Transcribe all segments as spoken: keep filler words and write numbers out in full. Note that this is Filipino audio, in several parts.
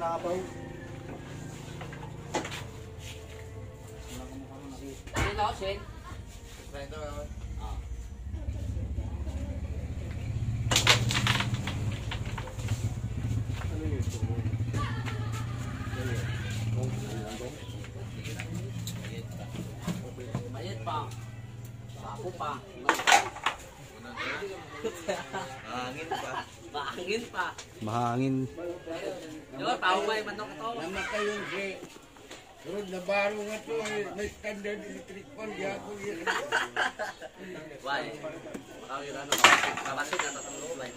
nabaw. Ano na ako, Shen? Ito, Ah. Ano yun? Mayat pa. Sapo pa. hangin pa. Maangin pa. Mahangin. Yo, tao ba yung manok ito? Namatay yung si Rod na baro nga to, eh, may standard electric fan, gago yun. Why? Baka yung ano, kabasin na tatang line.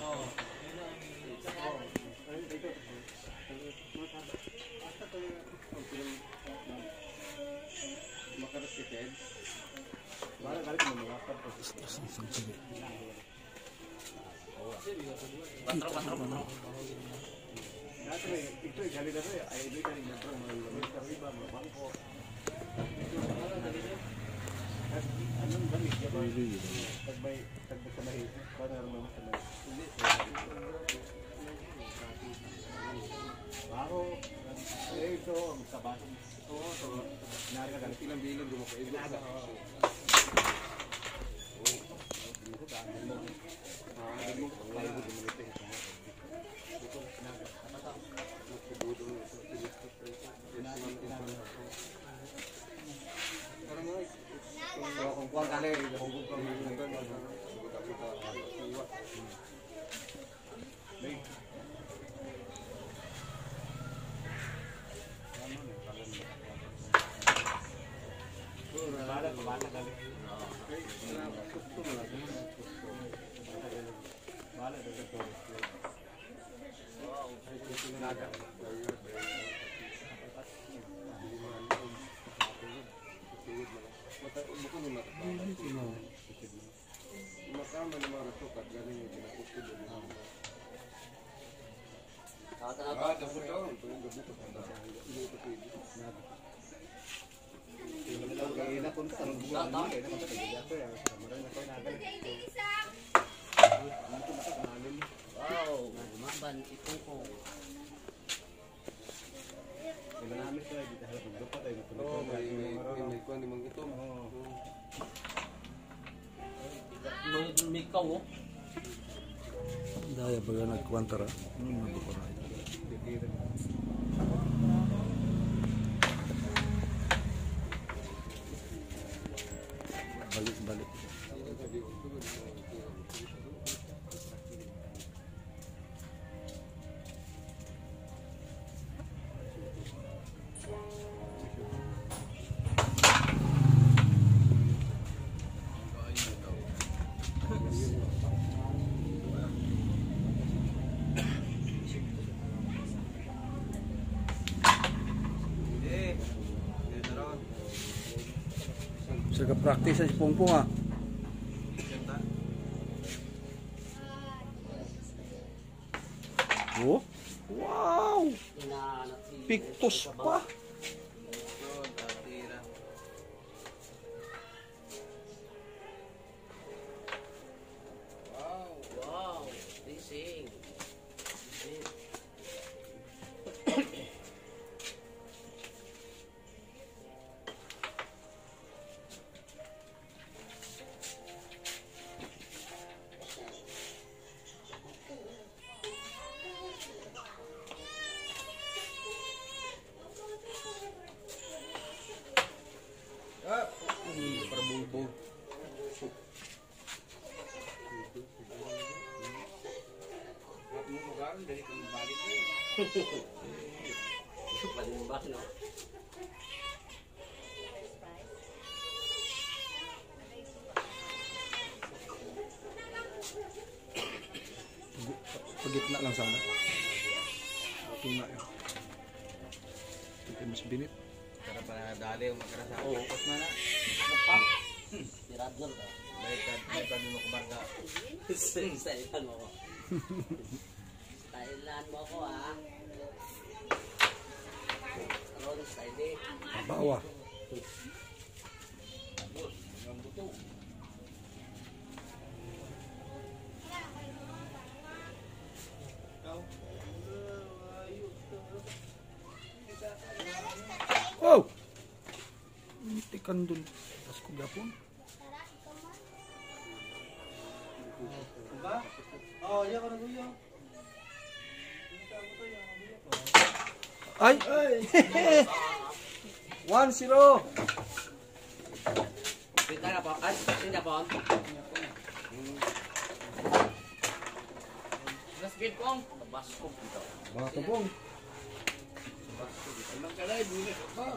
Makaras si Ted. Bala balik mo mga pato. Patro, patro, patro. Dati ito ay gali na rin. Ay ito ay gali na rin. Mga kariba, mga bangko. Anong damit ka ba? Tagbay, tagbay sa mahit. Paano naman sa mahit? Baro. Eh ito, ang sabasin. Oo, so, narinig ka ilang bilang gumapay. Naga. Oo. Ito daan mo. Ah, ano mo? Layo mo dumunit eh. Ito naga. Nagpubudong ito. Tinaga, tinaga. Parang mo. So, kung kuwang kali, kung kuwang kali, Baik. Bala, bala kali. Bala dito. Wow, naga. Mata bukan ni mata. Mata mana mana sukat galing yung pinapukul doon. Tawag na Ah, dapat daw. Ito yung gabi ko. Hindi ito pwede. Naga. Ina kung saan buwan mo eh, naman sa kanya ko yan. Maraming na ko nagal. wow, gumaban si Kungkong. Iba namin ito ay dito halap magdapat ay Oh, may may may kuan di mangito. Oo. Mikaw, oh. Daya baga nagkwantara. Hmm, nabukura. Balik-balik. Sa ka-practice sa Pongpong ah. Oh. Wow! Inaanap si... Pictus pa. Wow, racing. Ah, para bulbul. At mo magaling dari kung balik mo. Balimbang, no? Pagitna lang sana. Tuna yun. Ito mas binit. Para pa nadali yung magkarasa. Oo. Tapos na na. Napang. Si Radlon, ba? Baliktad, may kami mo kumarga. Sailan mo ako. Sailan mo ako, ha? Ron, style eh. Bawa. Ang buto. Ikaw? Kandun. Tapos ko gapon. Diba? Oh, iya ka na kuya. Ay! one zero. Pinta na po. Ay, pinta po. Mas speed kong. Tabas ko dito. Mga kabong. Anong kalay, bulit ka.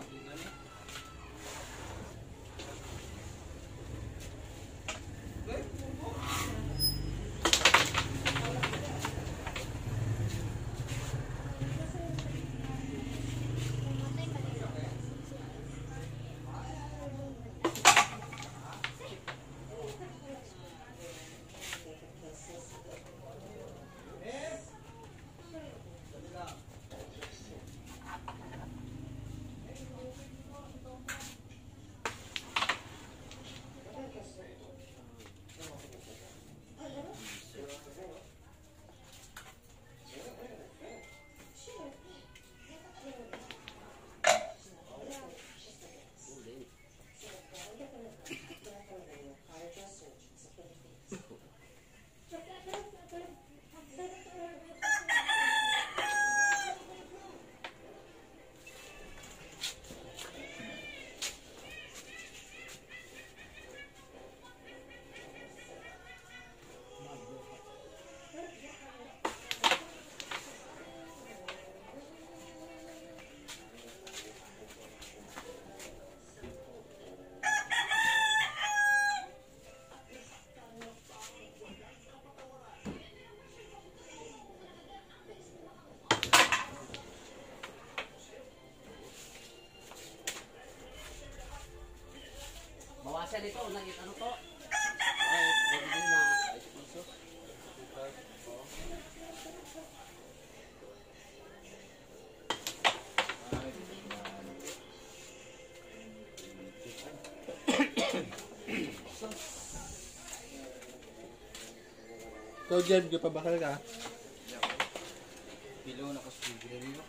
Bawasan ito. Nakita ano to? Ay, bibigyan na. Ay, puso. Ikaw, Jeb, kapabakal ka. Pilo na kasi nyo.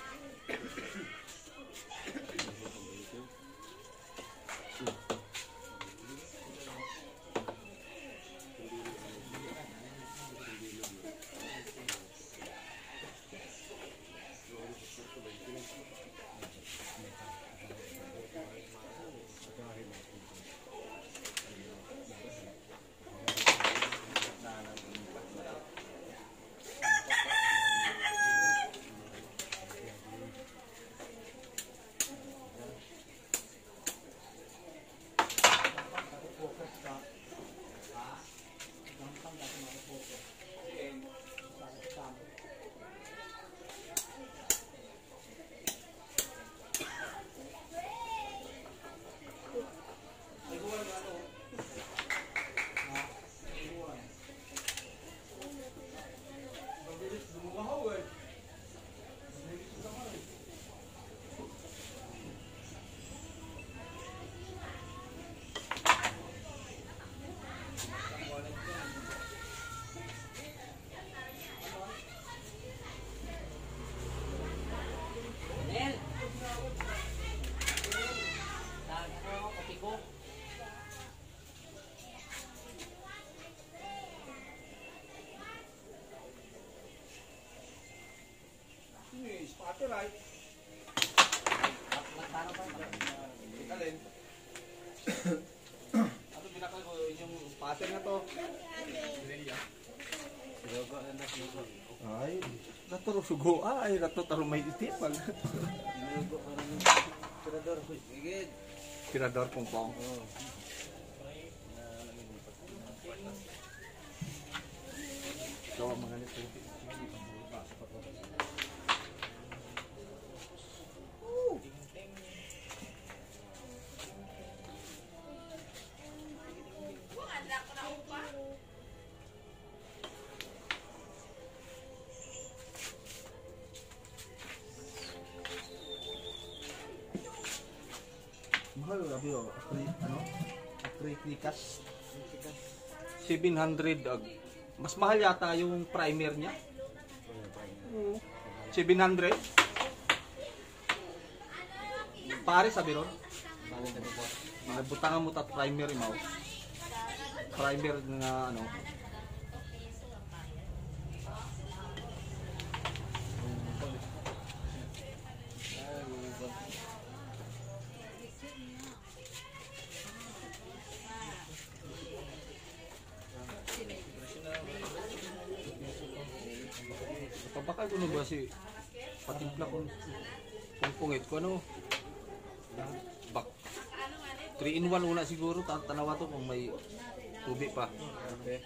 Nel! Tawag ako, kopi ko. Spotlight. Magtano pa ba? Alin? Ano binakal ko yung pattern na to? Ay, naturo sugo. Ay, natutaro may itipag. Tirador pongpong. Ito ang mga nito. Mahal grabe oh. Free, ano? Free Krikas. seven hundred ag. Mas mahal yata yung primer niya. Oo. seven hundred. Pare sabi ron. Nabutangan mo tat primer mo. Primer nga ano. Pabakal ko na ba si patimpla kung kung pungit ko ano. Bak three in one una siguro tan tanawa to kung may tubig pa. Okay.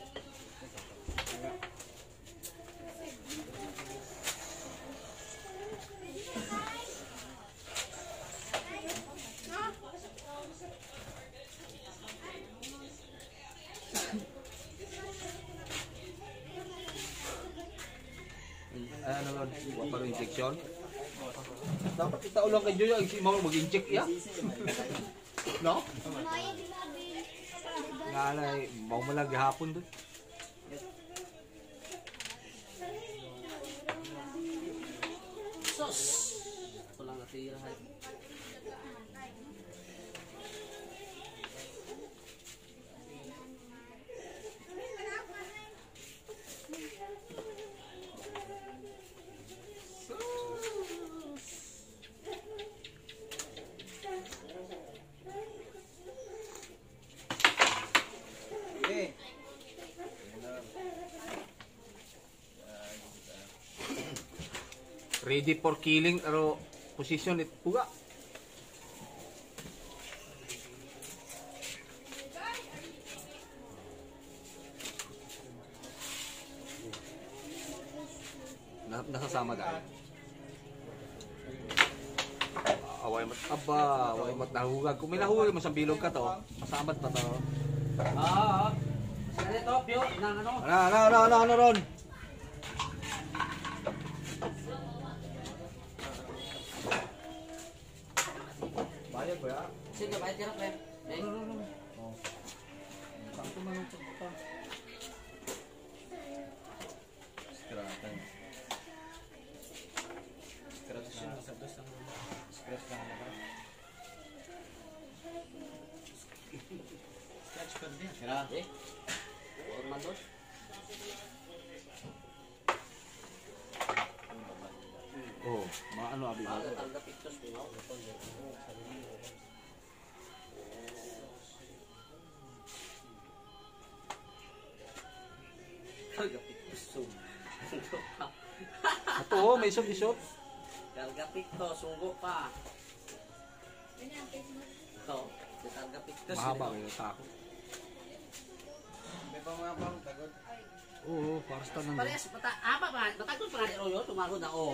Ay, ano ba? Wa pa rin injection? Dapat kita ulang kay Joyo, si Mao mag-inject ya. No? Nga na, mau mo lang gihapon doon. Sos! Ito lang natira. Okay. Ready for killing, pero position it puga. Na, nasasama dahil. Away mat aba, away mat nahugag. Kung may nahugag mo sa bilog ka to, masamad pa to. Oo. Sige ito, Pio, nang ano. Ano, ano, ano, ano, ano ron? Bayad ba ya? Sige, bayad tira, pre. Eh, Oh. Sakto man ang pagpunta. Skratan. Skratan na sa dos ang scratch lang na. Scratch pa din. Kira. eh. Huwag man doon. Oh, maano abi mo? Bagat ang dapiktos mo. Dapiktos mo. Ato, oh, may isop isop. Karga piktos, sunggo pa. Ito, karga piktos. Mahaba kayo tako. May pamabang tagod. Oo, para sa tanong. Parehas, mata, ama ba? Matagod pa nga ni Royo, tumaro na o.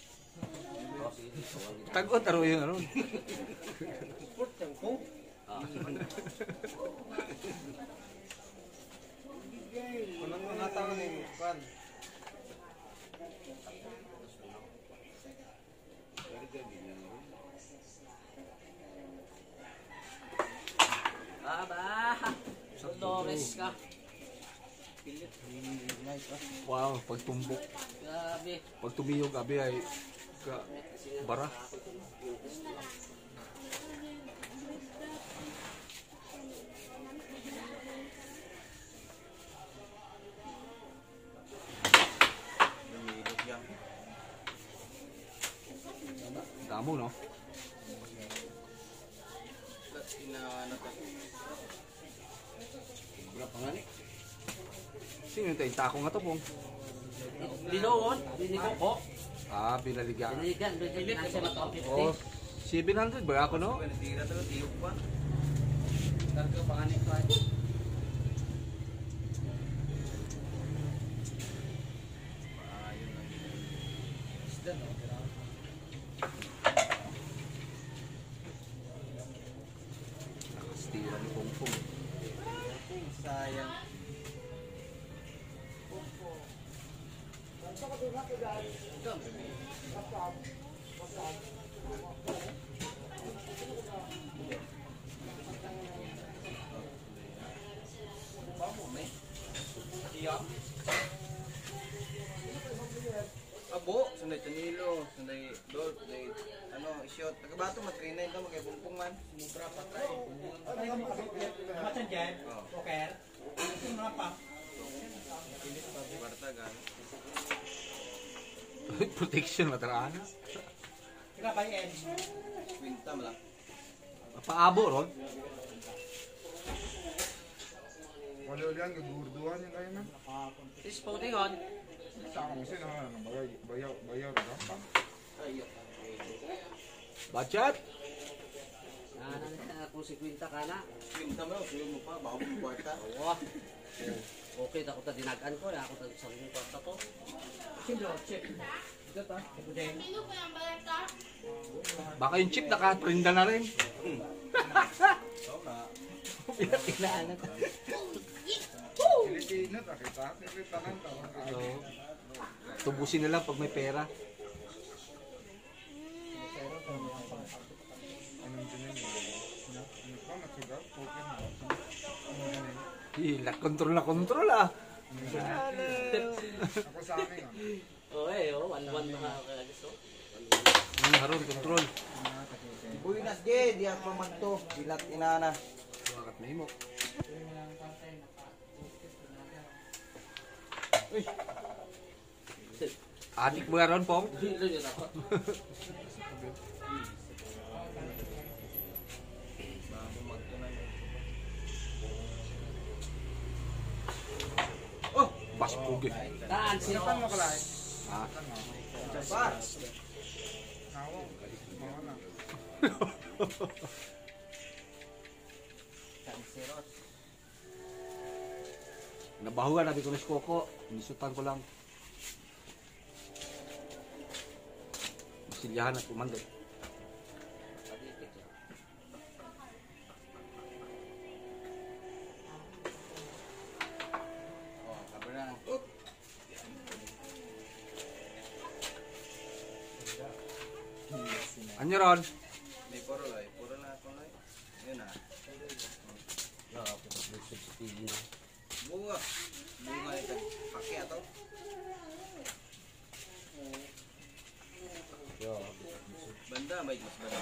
Tagot aro yung ano. Put yang kung. Kunang mga tao ni Pan. Aba, Dolores ka. Wow, pag tumbok, Grabe. pag tumiyog abi ay ka bara. Lumilog yan. Damo no. That's inaano ka. Wala pa nga ni. Sino yung tako nga to pong? Linoon, liniko. Ah, binaliga. Dinigan, dinigan na siya na top Oh, fifty. seven hundred ba ako no? Tira to tiyog pa. Karga pa nga ni Clyde. Ayun lang. Isda no. Nakastira ni Pongpong. Sayang. Abo, sunday Tanilo, sunday Dol, sunday ano, shoot. Tagabato, matrinay ka, magkaipumpong man. Mubra patay. Macam dyan, poker. Itu mengapa? Barta gan. Protection mataraan. Kenapa ya? Quinta mo lang. Paabo ron. Wala yan, gagurduhan yung kayo na. Sis, putingon. Sa ako kasi na, bayaw, bayaw, bayaw. Bachat. Ah, nana kung si Quinta ka na. Quinta mo, suyo mo pa, baka mo kwarta. Oo. Okay, ako ta dinagan ko, ako ta sa mga kwarta to. Sino? Chip. Ito ta. Ito din. Baka yung chip nakaprinda na rin. Oo na. Pinaan na. Pilipino, takita. Pilipino lang tawag ka. Oo. Tubusin na lang pag may pera. Anong ganun yun? Ano pa, nagsugat? Poker na. Hila, control na control ah. Ako sa amin ah. Oo eh, oh, one-one na nga gusto. Ano haron, control. Buinas ge, di ako magto. Bilat inana. Wakat na mo. Adik mo nga ron, Pong? Dilo niya ako. Bago magto na yun. Oh, baspugi. Taan siya. Saan mo kalay? Ah, Jabar. Nawo. Mga na. Canceros. nabahugan nabi ko ni Koko. Nisutan ko lang. Masilyahan at umandot. Oh, kabarang. Ano ron? May puro loy, puro na ako loy. Yun ah. Grabe, nag-busog sa T V na. Bunga. Bunga ito. Paki ato. Banda, may mas banda.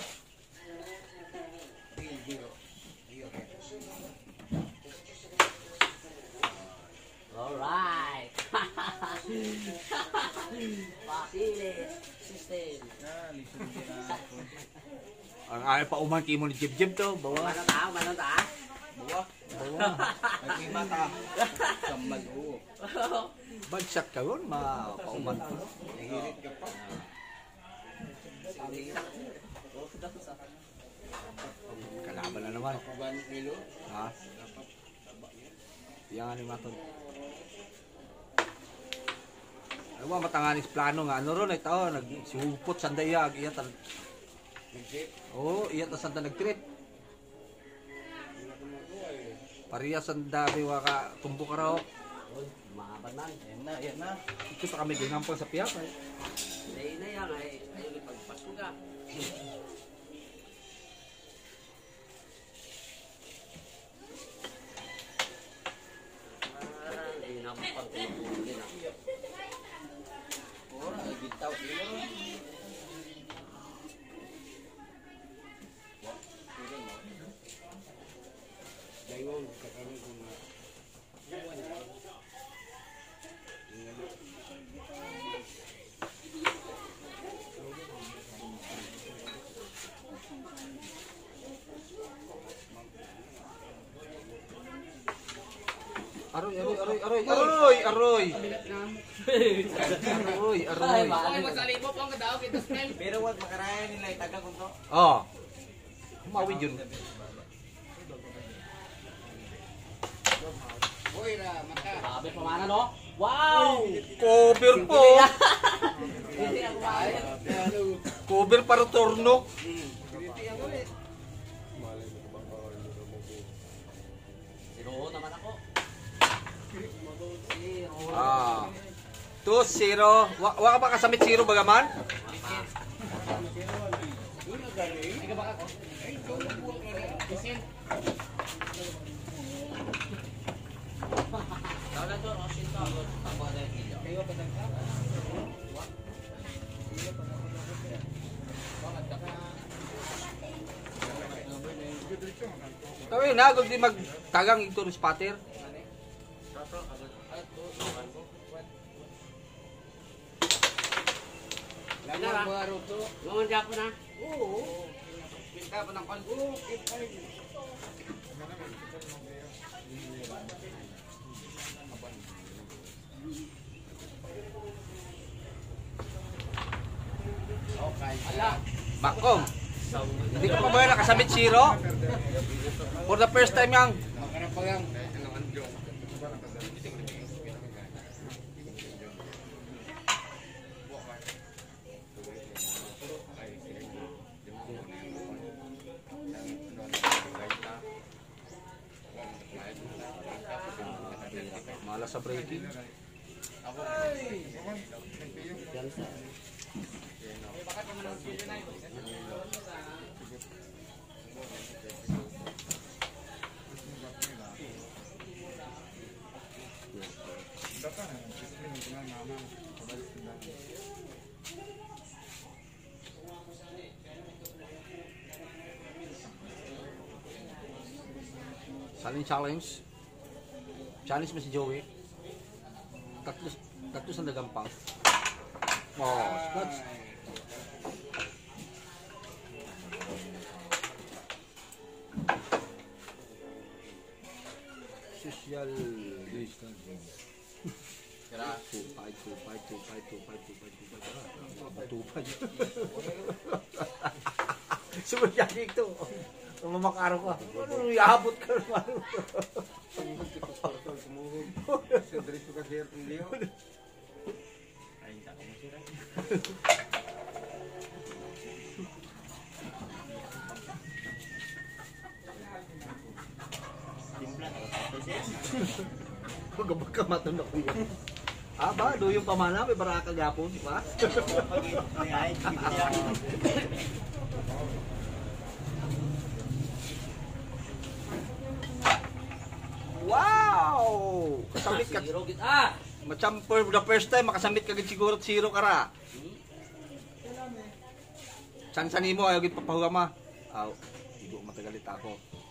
Alright. Papilis. System. Ah, lisod din na ako. Ang ayaw pa umangki mo ni Jib Jib to. Bawa. Mano ta? Mano ta? Buwa. Bawa. May mata. Kamag ho. Bagsak ka ron. Mapauman ko. Nahirit ka pa. Kalaban na naman. Kuban kilo. Ha? Yang animator. Ano ba matanganis plano nga? Ano ron? Ito, nagsihupot sandayag. Iya tal... Nag-jeep. Oo, iya ta sanda nag-trip. Pariya sanda biwa ka tumbo ka raw. Mahaban man. Yan na, yan na. Ito sa kami ginampang sa piyak. Eh. Dahil na yan ay ayun pagpasko ka. Ah, ay nampang tinutulog din ah. Puro, nagitaw kilo. Dayon, kakaroon ko na. Aroy, aroy, aroy, aroy, aroy, aroy. Aroy, aroy. Pero wag makaraya nila itaga kung to. Oh. Humawid yun. Uy, ra, mata. Grabe pa mana no? Wow! Cover po. Hindi ako bayad. Cover para torno. Zero naman ako. Zero. Ah. two zero. Wa, wa ka ba kasamit zero bagaman? Dahil to, Rosin to. Ako na yung video. Kami nagod di magtagang ito ng spatter. Lamang baro to. Ngayon dyan po na. Oo. Pinta pa ng kalbo. Oo, kitay. Okay. Ala. Bakong. Hindi ka pa ba nakasamit zero? For the first time yang. Makarap pa lang. Malas sa breaking. Saling challenge. Challenge mo si Joey. Tatlo, tatlo sa nagampang. Oh, Scots. Social distancing. Kira, tupay, tupay, tupay, tupay, tupay, tupay, tupay, tupay. Sumunod ito. Mamakaro ka. Ano, iabot ka naman. Sa dress ko kasi yung liyo. Ay, tak mo sila. Timpla ka tapos. Magabag ka matunog ko yan. Ah ba, do yung pamana, may baraka gapon, di ba? Ay, Wow! Kasamit ka. Zero git. Ah! Macam for the first time, makasamit ka gid siguro at zero ka ra. Sansan mo, ayaw gid papahuga ma. Aw, hindi ko matagalit ako.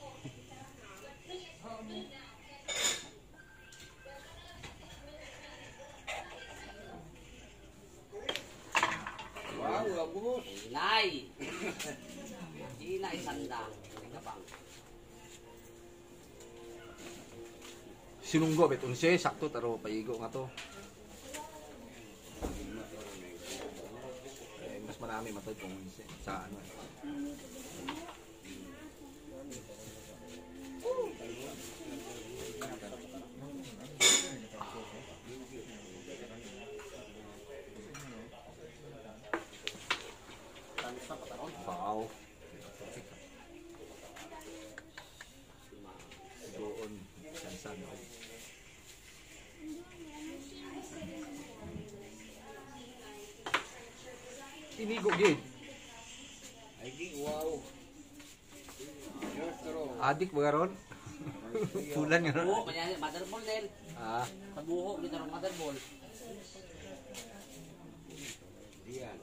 Wow, abos. Inay. Inay sandang. Kabang. Sinunggo, bet unse, sakto, taro, paigo nga to. Eh, mas marami matay kung unse, sa ano. Wow. Doon, sansan. Inigo gid. Ay, di, wow. Yes, pero. Adik ba ron? Fulan nga ron. Buho, kanya mother ball din. Ah, Pagbuho, kita ng mother ball. Diyan.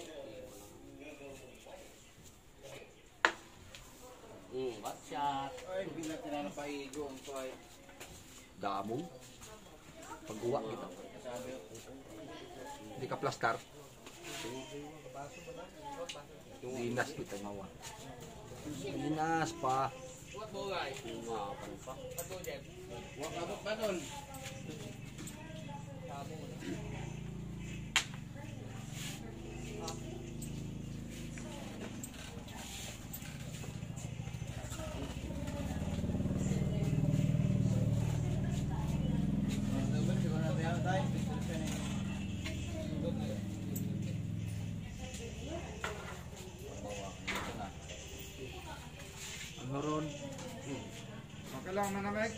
Hmm, what shot? Ay, hindi na tinanapaigo ang toy. damo. Pagguwa kita. Sabi, Hindi ka plastar. Dinas kita ngawa. Dinas pa. Tingapan pa. wak abot pa doon. Ano ron? Okay lang manamig.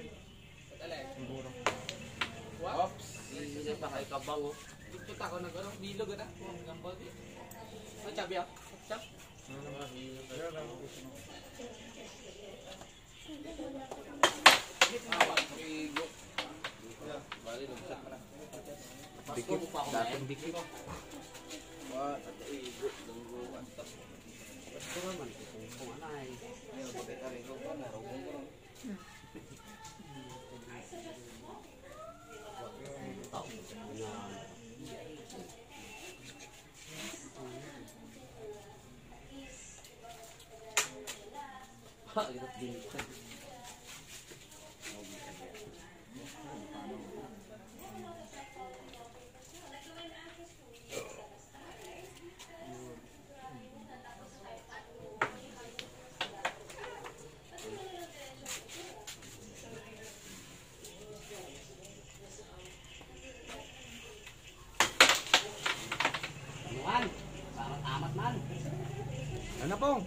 Oops. Hindi pa kay kabang oh. Dito ta ko nag ano, bilog na. Gambal di. Ano chabi ah? Chap. Dikit. Dating dikit. Wah, tataigo. Dunggo, antas. Ito naman kung anay. Ayun, bakit ari ko. Ha, hirap din. Man, amat man. Ano pong?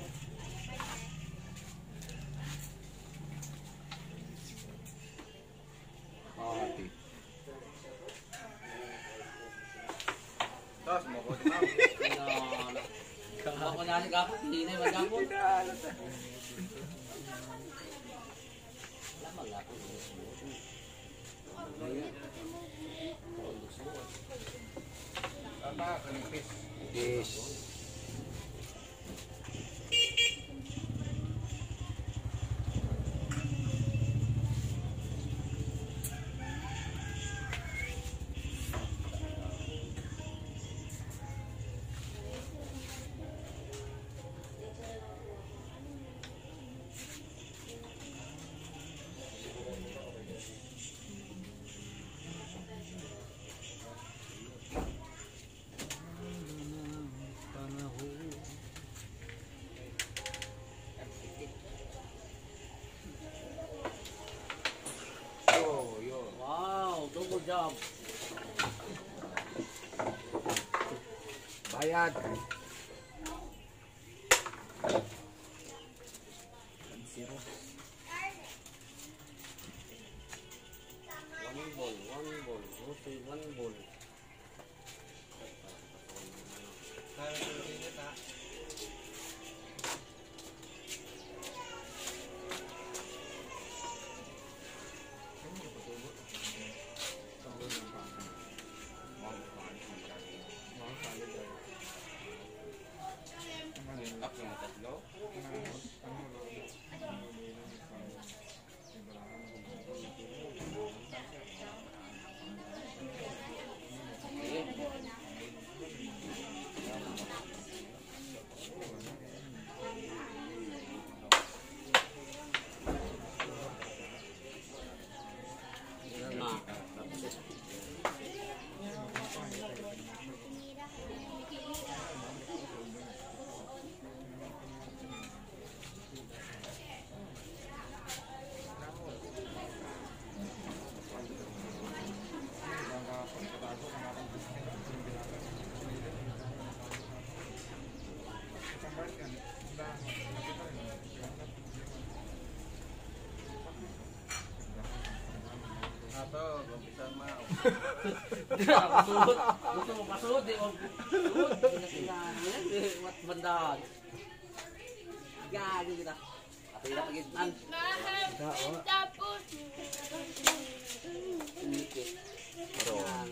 Ati. Tapos mo ko na. Ako na ni kapot, hindi na yung magkapot. Lamang ako. Tata, kanipis. Yes. Oh, yun. Wow, double job. Bayad. One ball, one ball, okay, one ball. Up yung tatlo. Ato, gumpisan mo. Pasud. Gusto mo pasud, di mo pasud. Pinasinan, di wat bandad. Gagi kita. Tapi na pagitan. Tapos, Nikit. Yan.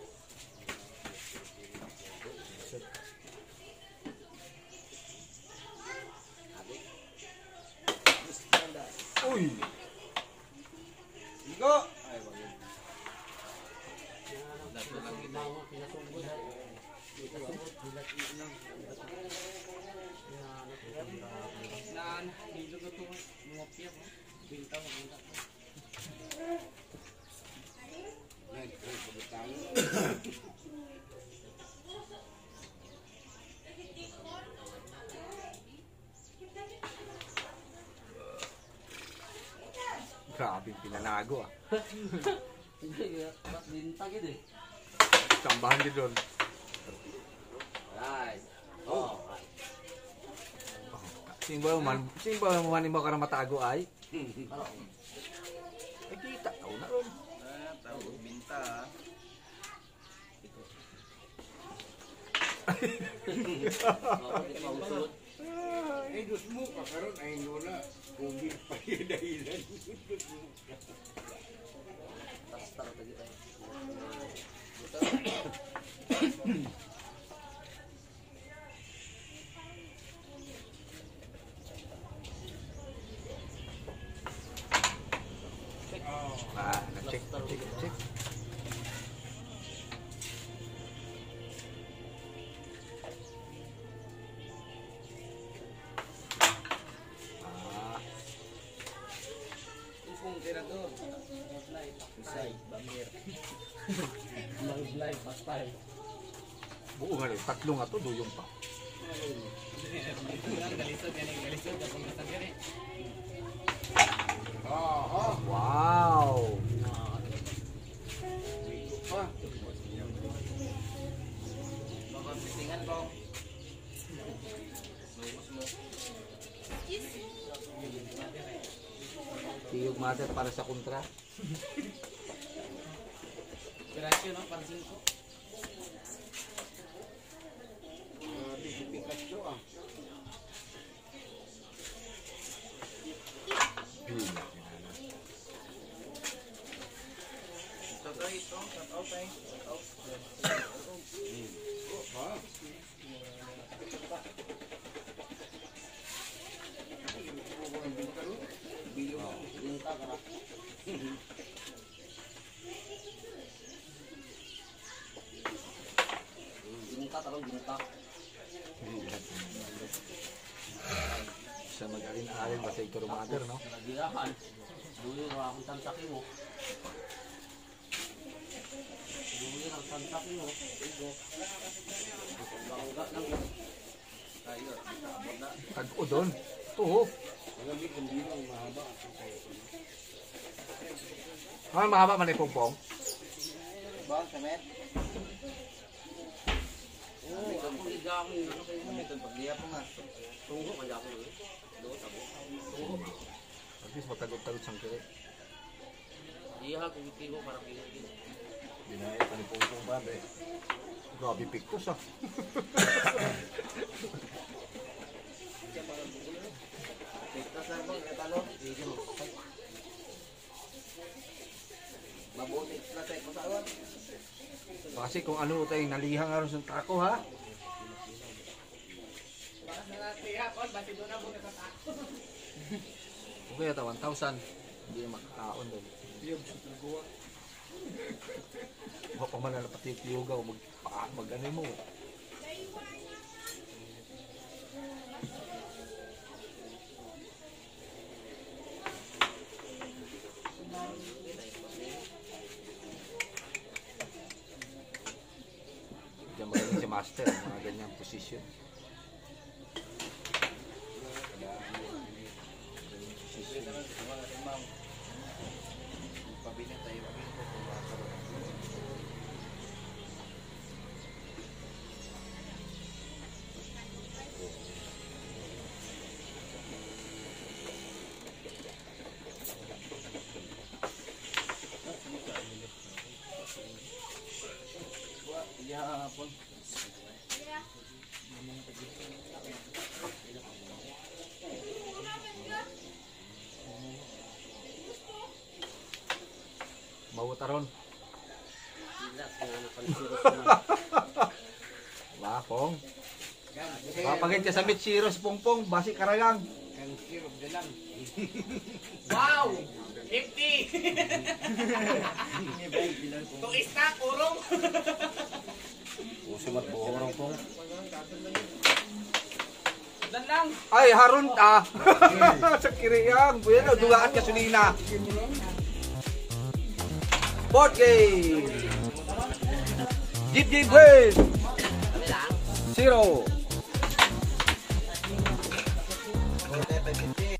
Uy! Igo! Naan, dilo ko to. Ngopya mo. Binta mo, binta mo. Grabe pinanago ah. Hindi, ba't binta gitu eh. Tambahan din doon. Right. Oh, right. Sing ba man, sing ba man mo ka na matago ay? Ano? Ay kita tao na ron. Ah, tawag binta. Oo, di pa usulot. Ay, dos mo ka karon ay nula. Kubi pa yung dahilan. Basta ka kita. Ah, na-check, check, check. Ah, Buo nga rin. Tatlong ato, duyong pa. Galisod yan, galisod. Kapag kasag yan eh. Ah, ah. Wow! Pa. Baka bisingan ko. Lungos mo. Tiyog mother para sa kontra. Pirasyo no, pansin ko. Ah, di si Pikachu ah. Ito to, ito. Cut out eh. Cut out. Ha? Ginta, tarong ginta. Sa mag-alin-alin ba sa ito mother, no? Nagirahan. Duyo na akong tantakin mo. Duyo ang tantakin mo. Igo. Bangga lang yun. Tayo. Abot na. Tag-o doon. Oo. Alam mo kung dito ang mahaba. Ano mahaba man yung pongpong? Bang, semet. Oo, ako ligawin. Ano kayo mo? Ito pagdiya po nga. Tunggo kaya ako eh. Doon, tabo. Tunggo. At least matagot-tagot siyang kiri. Iha, kumiti ko para pinagin. Binaya pa ni pongpong ba, be? Grabe piktos ah. Pekta sa bang, katalo. Mabuti na tayo pasawan. Kasi kung ano tayong nalihang nga rin sa tako, ha? Okay, ata one thousand. Hindi na makakaon doon. Baka pa man na pati tiyoga o mag, mag ano mo. Diyan magaling si master, mga ganyang position. Pabili tayo. Ya, pun. Bawa taron. Sila, kaya napansiros na. Wapong. Papagin ka sa Michiros Pongpong, basi karagang. Ang sirop na lang. Wow! fifty! Tuis na, kurong! Uso mat buhorong pong. Dan lang! Ay, harun ta! Sa kiriyang, bueno, dugaan kasulina. Fourth game! Jeep Jeep win! Zero! Pwede, pwede.